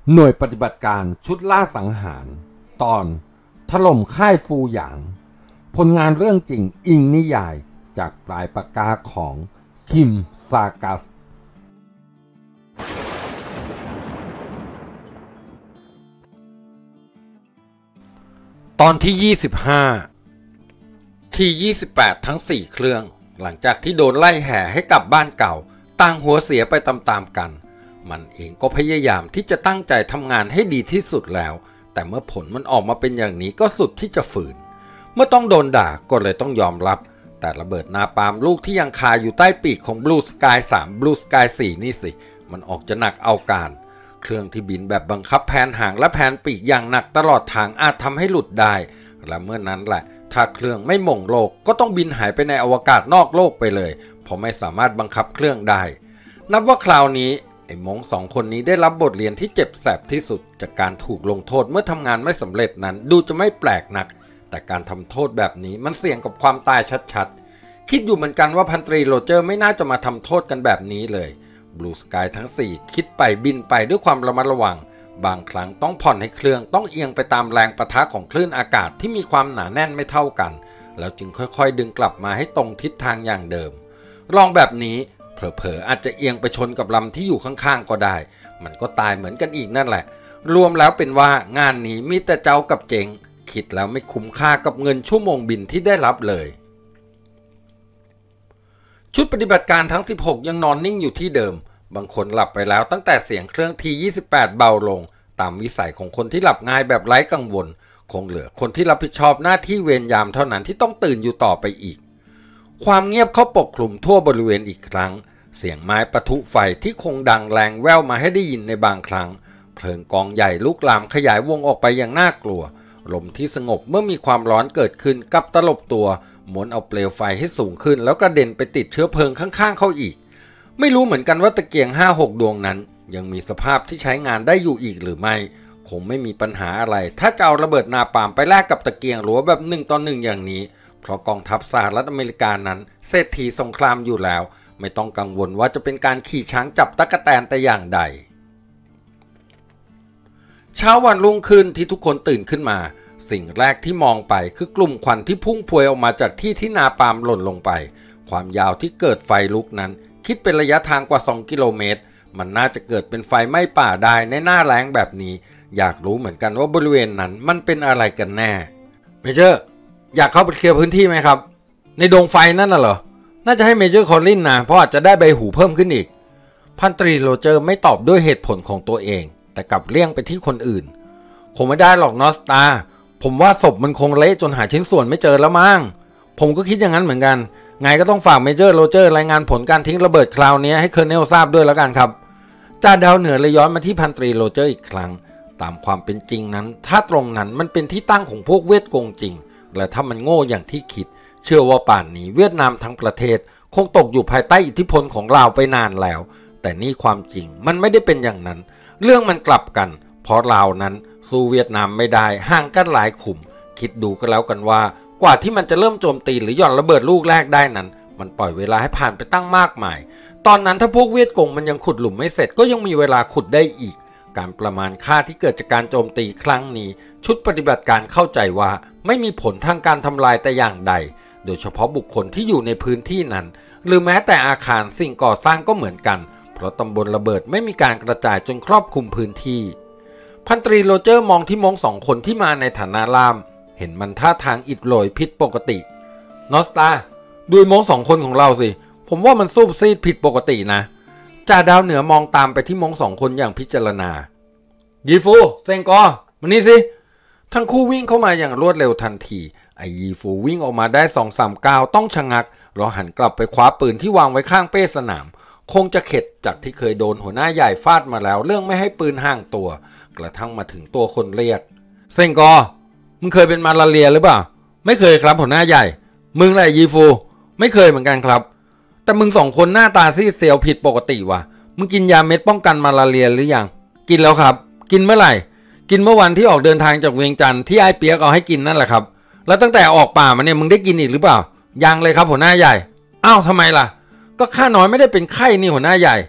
หน่วยปฏิบัติการชุดล่าสังหารตอนถล่มค่ายฟูหยางผลงานเรื่องจริงอิงนิยายจากปลายปากกาของคิมซากัสตอนที่25ที่28ทั้ง4เครื่องหลังจากที่โดนไล่แห่ให้กลับบ้านเก่าต่างหัวเสียไปตามๆกันมันเองก็พยายามที่จะตั้งใจทำงานให้ดีที่สุดแล้วแต่เมื่อผลมันออกมาเป็นอย่างนี้ก็สุดที่จะฝืนเมื่อต้องโดนด่าก็เลยต้องยอมรับแต่ระเบิดนาปาล์มลูกที่ยังคาอยู่ใต้ปีกของ Blue Sky 3 Blue Sky 4 นี่สิมันออกจะหนักเอาการเครื่องที่บินแบบบังคับแผนหางและแผนปีกอย่างหนักตลอดทางอาจทำให้หลุดได้และเมื่อนั้นแหละถ้าเครื่องไม่หม่งโลกก็ต้องบินหายไปในอวกาศนอกโลกไปเลยเพราะไม่สามารถบังคับเครื่องได้นับว่าคราวนี้ไอ้มง2คนนี้ได้รับบทเรียนที่เจ็บแสบที่สุดจากการถูกลงโทษเมื่อทำงานไม่สำเร็จนั้นดูจะไม่แปลกนักแต่การทำโทษแบบนี้มันเสี่ยงกับความตายชัดๆคิดอยู่เหมือนกันว่าพันตรีโรเจอร์ไม่น่าจะมาทำโทษกันแบบนี้เลยบลูสกายทั้ง4คิดไปบินไปด้วยความระมัดระวังบางครั้งต้องผ่อนให้เครื่องต้องเอียงไปตามแรงปะทะของคลื่นอากาศที่มีความหนาแน่นไม่เท่ากันแล้วจึงค่อยๆดึงกลับมาให้ตรงทิศทางอย่างเดิมลองแบบนี้เผลอๆอาจจะเอียงไปชนกับลำที่อยู่ข้างๆก็ได้มันก็ตายเหมือนกันอีกนั่นแหละรวมแล้วเป็นว่างานนี้มีแต่เจ้ากับเจ๋งคิดแล้วไม่คุ้มค่ากับเงินชั่วโมงบินที่ได้รับเลยชุดปฏิบัติการทั้ง16ยังนอนนิ่งอยู่ที่เดิมบางคนหลับไปแล้วตั้งแต่เสียงเครื่องที่28เบาลงตามวิสัยของคนที่หลับง่ายแบบไร้กังวลคงเหลือคนที่รับผิดชอบหน้าที่เวรยามเท่านั้นที่ต้องตื่นอยู่ต่อไปอีกความเงียบเข้าปกคลุมทั่วบริเวณอีกครั้งเสียงไม้ปะทุไฟที่คงดังแรงแว่วมาให้ได้ยินในบางครั้งเพลิงกองใหญ่ลุกลามขยายวงออกไปอย่างน่ากลัวลมที่สงบเมื่อมีความร้อนเกิดขึ้นกับตลบตัวหมุนเอาเปลวไฟให้สูงขึ้นแล้วกระเด็นไปติดเชื้อเพลิงข้างๆเข้าอีกไม่รู้เหมือนกันว่าตะเกียง 5-6 ดวงนั้นยังมีสภาพที่ใช้งานได้อยู่อีกหรือไม่คงไม่มีปัญหาอะไรถ้าจะเอาระเบิดนาปาล์มไปแลกกับตะเกียงหรือแบบ1 ต่อ 1อย่างนี้เพราะกองทัพสหรัฐอเมริกานั้นเศรษฐีสงครามอยู่แล้วไม่ต้องกังวลว่าจะเป็นการขี่ช้างจับตั๊กแตนแต่อย่างใดเช้าวันรุ่งขึ้นที่ทุกคนตื่นขึ้นมาสิ่งแรกที่มองไปคือกลุ่มควันที่พุ่งพวยออกมาจากที่นาปาล์มหล่นลงไปความยาวที่เกิดไฟลุกนั้นคิดเป็นระยะทางกว่า2 กิโลเมตรมันน่าจะเกิดเป็นไฟไหม้ป่าได้ในหน้าแล้งแบบนี้อยากรู้เหมือนกันว่าบริเวณนั้นมันเป็นอะไรกันแน่เมเจอร์อยากเข้าไปเคลียร์พื้นที่ไหมครับในดวงไฟนั่นน่ะเหรอน่าจะให้เมเจอร์คอลลินนะเพราะอาจจะได้ใบหูเพิ่มขึ้นอีกพันตรีโรเจอร์ไม่ตอบด้วยเหตุผลของตัวเองแต่กลับเลี่ยงไปที่คนอื่นคงไม่ได้หรอกนอสตาผมว่าศพมันคงเละจนหาชิ้นส่วนไม่เจอแล้วมั้งผมก็คิดอย่างนั้นเหมือนกันไงก็ต้องฝากเมเจอร์โรเจอร์รายงานผลการทิ้งระเบิดคราวนี้ให้เคอร์เนลทราบด้วยแล้วกันครับจ่าดาวเหนือเลยย้อนมาที่พันตรีโรเจอร์อีกครั้งตามความเป็นจริงนั้นถ้าตรงนั้นมันเป็นที่ตั้งของพวกเวทโกงจริงและถ้ามันโง่อย่างที่คิดเชื่อว่าป่านนี้เวียดนามทั้งประเทศคงตกอยู่ภายใต้อิทธิพลของลาวไปนานแล้วแต่นี่ความจริงมันไม่ได้เป็นอย่างนั้นเรื่องมันกลับกันเพราะลาวนั้นสู้เวียดนามไม่ได้ห่างกันหลายขุมคิดดูก็แล้วกันว่ากว่าที่มันจะเริ่มโจมตีหรือหย่อนระเบิดลูกแรกได้นั้นมันปล่อยเวลาให้ผ่านไปตั้งมากมายตอนนั้นถ้าพวกเวียดกงมันยังขุดหลุมไม่เสร็จก็ยังมีเวลาขุดได้อีกการประมาณค่าที่เกิดจากการโจมตีครั้งนี้ชุดปฏิบัติการเข้าใจว่าไม่มีผลทางการทำลายแต่อย่างใดโดยเฉพาะบุคคลที่อยู่ในพื้นที่นั้นหรือแม้แต่อาคารสิ่งก่อสร้างก็เหมือนกันเพราะตำบลระเบิดไม่มีการกระจายจนครอบคลุมพื้นที่พันตรีโรเจอร์มองที่มง2 คนที่มาในฐานะล่ามเห็นมันท่าทางอิดโรยผิดปกตินอสตาดูมง2 คนของเราสิผมว่ามันซูบซีดผิดปกตินะจ่าดาวเหนือมองตามไปที่มง2 คนอย่างพิจารณายีฟูเซงกอมานี่สิทั้งคู่วิ่งเข้ามาอย่างรวดเร็วทันทีไอยีฟูวิ่งออกมาได้ 2-3 ก้าวต้องชะงักรอหันกลับไปคว้าปืนที่วางไว้ข้างเป้สนามคงจะเข็ดจากที่เคยโดนหัวหน้าใหญ่ฟาดมาแล้วเรื่องไม่ให้ปืนห่างตัวกระทั่งมาถึงตัวคนเรียกเซงกอมึงเคยเป็นมาลาเรียหรือเปล่าไม่เคยครับหัวหน้าใหญ่มึงแหละยีฟูไม่เคยเหมือนกันครับแต่มึง2 คนหน้าตาซีดเซียวผิดปกติว่ะมึงกินยาเม็ดป้องกันมาลาเรียหรือยังกินแล้วครับกินเมื่อไหร่กินเมื่อวันที่ออกเดินทางจากเวียงจันทร์ที่ไอ้เปียกเอาให้กินนั่นแหละครับแล้วตั้งแต่ออกป่ามาเนี่ยมึงได้กินอีกหรือเปล่ายังเลยครับหัวหน้าใหญ่อ้าวทำไมล่ะก็ข้าน้อยไม่ได้เป็นไข้นี่หัวหน้าใหญ่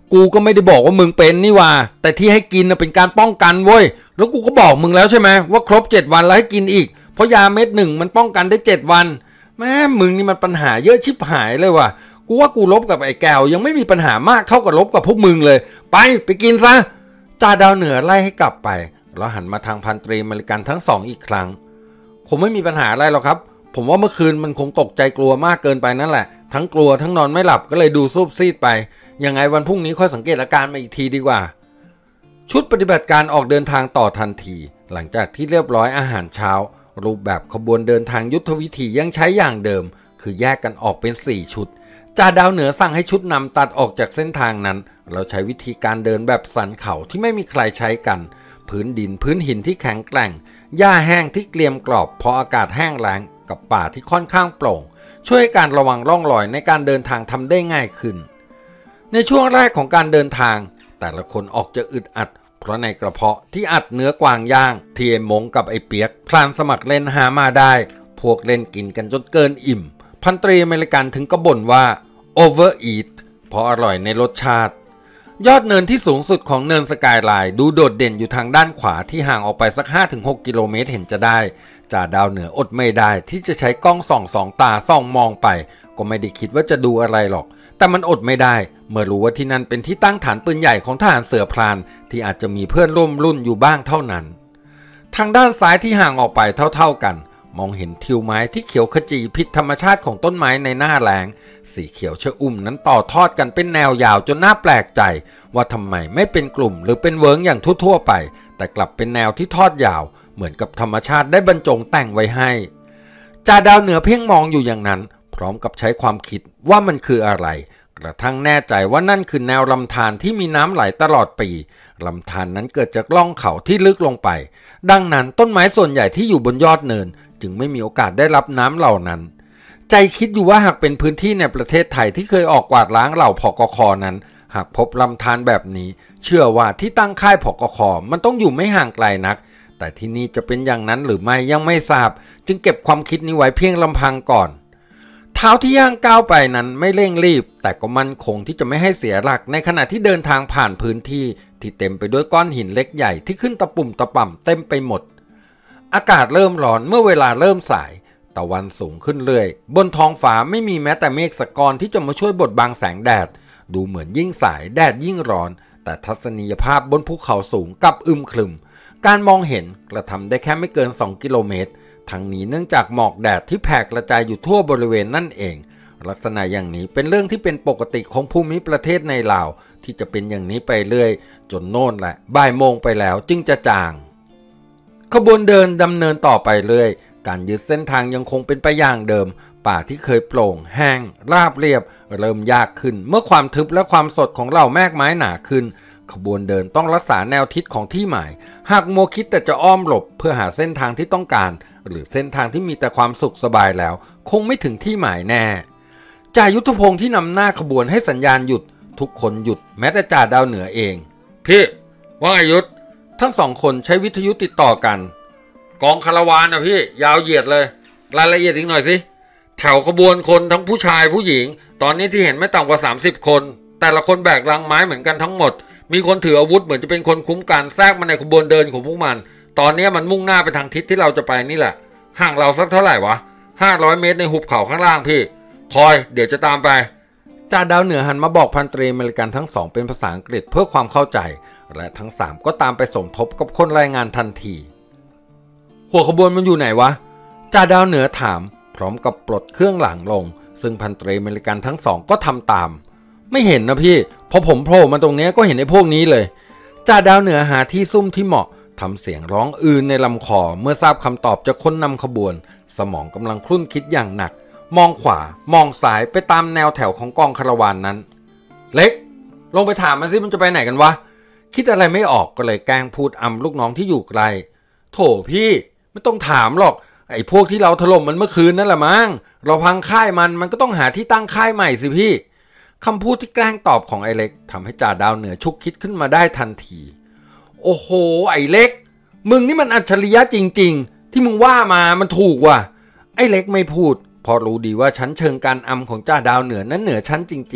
กูก็ไม่ได้บอกว่ามึงเป็นนี่ว่าแต่ที่ให้กินเป็นการป้องกันเว้ยแล้วกูก็บอกมึงแล้วใช่ไหมว่าครบ7 วันแล้วให้กินอีกเพราะยาเม็ดหนึ่งมันป้องกันได้7 วันแม่มึงนี่มันปัญหาเยอะชิบหายเลยว่ะกูว่ากูลบกับไอ้แก้วยังไม่มีปัญหามากเท่ากับลบกับพวกมึงเลยไปกินซะจ่าดาวเหนือไล่ให้กลับไปแล้วหันมาทางพันตรีอเมริกันทั้งสองอีกครั้งผมไม่มีปัญหาอะไรหรอกครับผมว่าเมื่อคืนมันคงตกใจกลัวมากเกินไปนั่นแหละทั้งกลัวทั้งนอนไม่หลับก็เลยดูซูบซีดไปยังไงวันพรุ่งนี้ค่อยสังเกตอาการมาอีกทีดีกว่าชุดปฏิบัติการออกเดินทางต่อทันทีหลังจากที่เรียบร้อยอาหารเช้ารูปแบบขบวนเดินทางยุทธวิธียังใช้อย่างเดิมคือแยกกันออกเป็น4 ชุดจ่าดาวเหนือสั่งให้ชุดนำตัดออกจากเส้นทางนั้นเราใช้วิธีการเดินแบบสันเขาที่ไม่มีใครใช้กันพื้นดินพื้นหินที่แข็งแกร่งหญ้าแห้งที่เกรียมกรอบเพราะอากาศแห้งแล้งกับป่าที่ค่อนข้างโปร่งช่วยการระวังร่องรอยในการเดินทางทำได้ง่ายขึ้นในช่วงแรกของการเดินทางแต่ละคนออกจะอึดอัดเพราะในกระเพาะที่อัดเนื้อกวางย่างที่ไอ้มงกับไอ้เปียกพลานสมัครเล่นหามาได้พวกเล่นกินกันจนเกินอิ่มพันตรีอเมริกันถึงกระบ่นว่า overeat เพราะอร่อยในรสชาติยอดเนินที่สูงสุดของเนินสกายไลน์ดูโดดเด่นอยู่ทางด้านขวาที่ห่างออกไปสัก 5-6 กิโลเมตรเห็นจะได้จ่าดาวเหนืออดไม่ได้ที่จะใช้กล้องส่อง2 ตาส่องมองไปก็ไม่ได้คิดว่าจะดูอะไรหรอกแต่มันอดไม่ได้เมื่อรู้ว่าที่นั่นเป็นที่ตั้งฐานปืนใหญ่ของทหารเสือพรานที่อาจจะมีเพื่อนร่วมรุ่นอยู่บ้างเท่านั้นทางด้านซ้ายที่ห่างออกไปเท่าๆกันมองเห็นทิวไม้ที่เขียวขจีผิดธรรมชาติของต้นไม้ในหน้าแล้งสีเขียวชอุ่มนั้นต่อทอดกันเป็นแนวยาวจนน่าแปลกใจว่าทำไมไม่เป็นกลุ่มหรือเป็นเวิ้งอย่างทั่วๆไปแต่กลับเป็นแนวที่ทอดยาวเหมือนกับธรรมชาติได้บรรจงแต่งไว้ให้จ่าดาวเหนือเพ่งมองอยู่อย่างนั้นพร้อมกับใช้ความคิดว่ามันคืออะไรกระทั่งแน่ใจว่านั่นคือแนวลำธารที่มีน้ำไหลตลอดปีลำธารนั้นเกิดจากร่องเขาที่ลึกลงไปดังนั้นต้นไม้ส่วนใหญ่ที่อยู่บนยอดเนินจึงไม่มีโอกาสได้รับน้ำเหล่านั้นใจคิดอยู่ว่าหากเป็นพื้นที่ในประเทศไทยที่เคยออกกวาดล้างเหล่าผกค.นั้นหากพบลำธารแบบนี้เชื่อว่าที่ตั้งค่ายผกค.มันต้องอยู่ไม่ห่างไกลนักแต่ที่นี่จะเป็นอย่างนั้นหรือไม่ยังไม่ทราบจึงเก็บความคิดนี้ไว้เพียงลำพังก่อนเท้าที่ย่างก้าวไปนั้นไม่เร่งรีบแต่ก็มั่นคงที่จะไม่ให้เสียหลักในขณะที่เดินทางผ่านพื้นที่ที่เต็มไปด้วยก้อนหินเล็กใหญ่ที่ขึ้นตะปุ่มตะป่ำเต็มไปหมดอากาศเริ่มร้อนเมื่อเวลาเริ่มสายตะวันสูงขึ้นเรื่อยบนท้องฟ้าไม่มีแม้แต่เมฆสักก้อนที่จะมาช่วยบดบังแสงแดดดูเหมือนยิ่งสายแดดยิ่งร้อนแต่ทัศนียภาพบนภูเขาสูงกับอึมครึมการมองเห็นกระทำได้แค่ไม่เกิน2 กิโลเมตรทั้งนี้เนื่องจากหมอกแดดที่แผ่กระจายอยู่ทั่วบริเวณนั่นเองลักษณะอย่างนี้เป็นเรื่องที่เป็นปกติของภูมิประเทศในลาวที่จะเป็นอย่างนี้ไปเรื่อยจนโน่นแหละบ่ายโมงไปแล้วจึงจะจางขบวนเดินดำเนินต่อไปเรื่อยการยึดเส้นทางยังคงเป็นไปอย่างเดิมป่าที่เคยโปร่งแห้งราบเรียบเริ่มยากขึ้นเมื่อความทึบและความสดของเหล่าแมกไม้หนาขึ้นขบวนเดินต้องรักษาแนวทิศของที่หมายหากมัวคิดแต่จะอ้อมหลบเพื่อหาเส้นทางที่ต้องการหรือเส้นทางที่มีแต่ความสุขสบายแล้วคงไม่ถึงที่หมายแน่จ่ายุทธพงศ์ที่นำหน้าขบวนให้สัญญาณหยุดทุกคนหยุดแม้แต่จ่าดาวเหนือเองพี่ว่าไงยุทธทั้ง2 คนใช้วิทยุติดต่อกันกองคาราวานนะพี่ยาวเหยียดเลยรายละเอียดอีกหน่อยสิแถวขบวนคนทั้งผู้ชายผู้หญิงตอนนี้ที่เห็นไม่ต่ำกว่า30 คนแต่ละคนแบกลังไม้เหมือนกันทั้งหมดมีคนถืออาวุธเหมือนจะเป็นคนคุ้มกันแทรกมาในขบวนเดินของพวกมันตอนนี้มันมุ่งหน้าไปทางทิศที่เราจะไปนี่แหละห่างเราสักเท่าไหร่วะ500 เมตรในหุบเขาข้างล่างพี่คอยเดี๋ยวจะตามไปจ่าดาวเหนือหันมาบอกพันตรีอเมริกันทั้ง2เป็นภาษาอังกฤษเพื่อความเข้าใจและทั้ง3ก็ตามไปสมทบกับคนรายงานทันทีหัวขบวนมันอยู่ไหนวะจ่าดาวเหนือถามพร้อมกับปลดเครื่องหลังลงซึ่งพันตรีอเมริกันทั้ง2ก็ทำตามไม่เห็นนะพี่พอผมโผล่มาตรงนี้ก็เห็นไอ้พวกนี้เลยจ่าดาวเหนือหาที่ซุ่มที่เหมาะทำเสียงร้องอืนในลำคอเมื่อทราบคำตอบจากคนนำขบวนสมองกำลังครุ่นคิดอย่างหนักมองขวามองซ้ายไปตามแนวแถวของกองคาราวานนั้นเล็กลงไปถามมันสิมันจะไปไหนกันวะคิดอะไรไม่ออกก็เลยแกล้งพูดอำลูกน้องที่อยู่ไกลโถพี่ไม่ต้องถามหรอกไอ้พวกที่เราถล่มมันเมื่อคืนนั่นแหละมั้งเราพังค่ายมันก็ต้องหาที่ตั้งค่ายใหม่สิพี่คำพูดที่แกล้งตอบของไอ้เล็กทำให้จ่าดาวเหนือชุกคิดขึ้นมาได้ทันทีโอ้โหไอ้เล็กมึงนี่มันอัจฉริยะจริงๆที่มึงว่ามามันถูกว่ะไอ้เล็กไม่พูดพอรู้ดีว่าชั้นเชิงการอำของจ่าดาวเหนือนั้นเหนือชั้นจริงๆ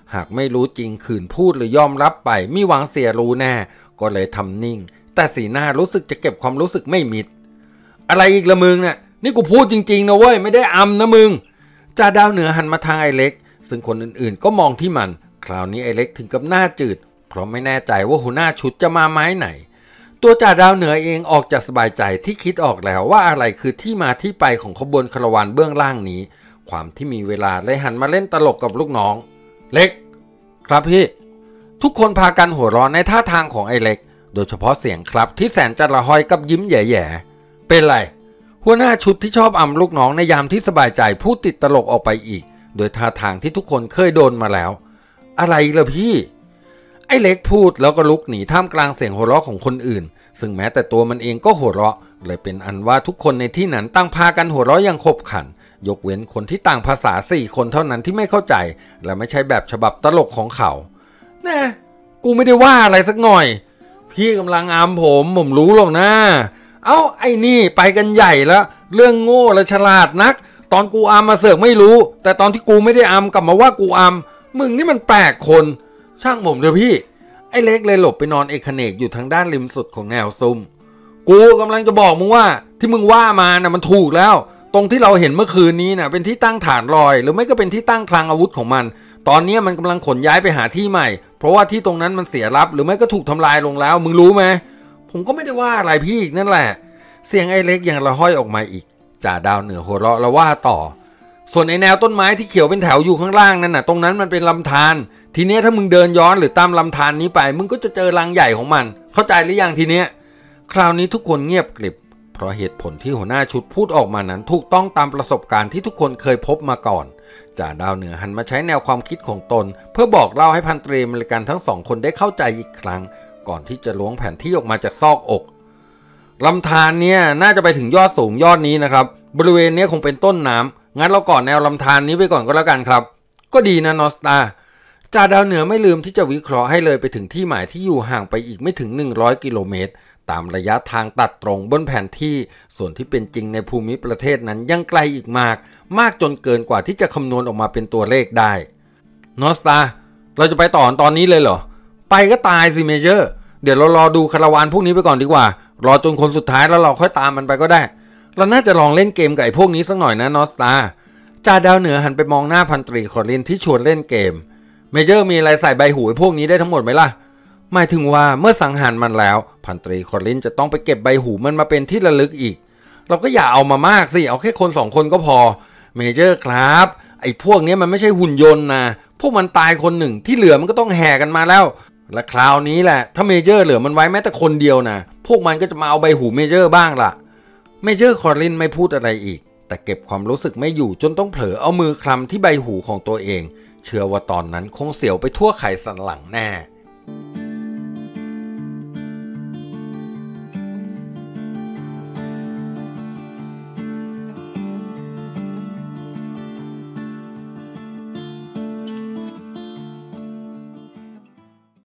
หากไม่รู้จริงขืนพูดหรือยอมรับไปมีหวังเสียรู้แน่ก็เลยทำนิ่งแต่สีหน้ารู้สึกจะเก็บความรู้สึกไม่มิดอะไรอีกละมึงเนี่ยนี่กูพูดจริงๆนะเว้ยไม่ได้อำนะมึงจ่าดาวเหนือหันมาทางไอ้เล็กซึ่งคนอื่นๆก็มองที่มันคราวนี้ไอ้เล็กถึงกับหน้าจืดเพราะไม่แน่ใจว่าหัวหน้าชุดจะมาไม้ไหนตัวจ่าดาวเหนือเองออกจากสบายใจที่คิดออกแล้วว่าอะไรคือที่มาที่ไปของขบวนคาราวานเบื้องล่างนี้ความที่มีเวลาเลยหันมาเล่นตลกกับลูกน้องเล็กครับพี่ทุกคนพากันหัวเราะในท่าทางของไอ้เล็กโดยเฉพาะเสียงครับที่แสนจะละห้อยกับยิ้มแย่ๆเป็นไรหัวหน้าชุดที่ชอบอำลูกน้องในยามที่สบายใจพูดติดตลกออกไปอีกโดยท่าทางที่ทุกคนเคยโดนมาแล้วอะไรล่ะพี่ไอ้เล็กพูดแล้วก็ลุกหนีท่ามกลางเสียงหัวเราะของคนอื่นซึ่งแม้แต่ตัวมันเองก็หัวเราะเลยเป็นอันว่าทุกคนในที่นั้นต่างพากันหัวเราะอย่างขบขันยกเว้นคนที่ต่างภาษา4 คนเท่านั้นที่ไม่เข้าใจและไม่ใช่แบบฉบับตลกของเขานะกูไม่ได้ว่าอะไรสักหน่อยพี่กำลังอำผมรู้หรอกนะเอ้าไอ้นี่ไปกันใหญ่แล้วเรื่องโง่และฉลาดนักตอนกูอำมาเสือกไม่รู้แต่ตอนที่กูไม่ได้อำกลับมาว่ากูอำมึงนี่มันแปลกคนช่างผมเถอะพี่ไอ้เล็กเลยหลบไปนอนเอกเขนกอยู่ทางด้านริมสุดของแนวซุ้มกูกำลังจะบอกมึงว่าที่มึงว่ามานะมันถูกแล้วตรงที่เราเห็นเมื่อคืนนี้นะเป็นที่ตั้งฐานลอยหรือไม่ก็เป็นที่ตั้งคลังอาวุธของมันตอนนี้มันกำลังขนย้ายไปหาที่ใหม่เพราะว่าที่ตรงนั้นมันเสียรับหรือไม่ก็ถูกทำลายลงแล้วมึงรู้ไหมผมก็ไม่ได้ว่าอะไรพี่อีกนั่นแหละเสียงไอ้เล็กยังระห้อยออกมาอีกจ่าดาวเหนือหัวเราะแล้วว่าต่อส่วนไอ้แนวต้นไม้ที่เขียวเป็นแถวอยู่ข้างล่างนั่นน่ะตรงนั้นมันเป็นลำธารทีนี้ถ้ามึงเดินย้อนหรือตามลำธารนี้ไปมึงก็จะเจอรังใหญ่ของมันเข้าใจหรือยังทีเนี้ยคราวนี้ทุกคนเงียบกริบเพราะเหตุผลที่หัวหน้าชุดพูดออกมานั้นถูกต้องตามประสบการณ์ที่ทุกคนเคยพบมาก่อนจ่าดาวเหนือหันมาใช้แนวความคิดของตนเพื่อบอกเล่าให้พันตรีอเมริกันทั้ง2 คนได้เข้าใจอีกครั้งก่อนที่จะล้วงแผนที่ออกมาจากซอกอกลำธารเนี่ยน่าจะไปถึงยอดสูงยอดนี้นะครับบริเวณนี้คงเป็นต้นน้ำงั้นเราก่อนแนวลำธารนี้ไปก่อนก็แล้วกันครับก็ดีนะนอสตาจ่าดาวเหนือไม่ลืมที่จะวิเคราะห์ให้เลยไปถึงที่หมายที่อยู่ห่างไปอีกไม่ถึง100 กิโลเมตรตามระยะทางตัดตรงบนแผนที่ส่วนที่เป็นจริงในภูมิประเทศนั้นยังไกลอีกมากจนเกินกว่าที่จะคำนวณออกมาเป็นตัวเลขได้นอสตาเราจะไปต่อตอนนี้เลยเหรอไปก็ตายสิเมเจอร์เดี๋ยวเรารอดูคาราวานพวกนี้ไปก่อนดีกว่ารอจนคนสุดท้ายแล้วเราค่อยตามมันไปก็ได้เราน่าจะลองเล่นเกมกับไอ้พวกนี้สักหน่อยนะนอสตาจ่าดาวเหนือหันไปมองหน้าพันตรีคอลินที่ชวนเล่นเกมเมเจอร์มีอะไรใส่ใบหูไอ้พวกนี้ได้ทั้งหมดไหมล่ะหมายถึงว่าเมื่อสังหารมันแล้วพันตรีคอลินจะต้องไปเก็บใบหูมันมาเป็นที่ระลึกอีกเราก็อย่าเอามามากสิเอาแค่คน2 คนก็พอเมเจอร์ครับไอ้พวกนี้มันไม่ใช่หุ่นยนต์นะพวกมันตายคนหนึ่งที่เหลือมันก็ต้องแห่กันมาแล้วและคราวนี้แหละถ้าเมเจอร์เหลือมันไว้แม้แต่คนเดียวนะพวกมันก็จะมาเอาใบหูเมเจอร์บ้างล่ะเมเจอร์คอลินไม่พูดอะไรอีกแต่เก็บความรู้สึกไม่อยู่จนต้องเผลอเอามือคลำที่ใบหูของตัวเองเชื่อว่าตอนนั้นคงเสียวไปทั่วไขสันหลังแน่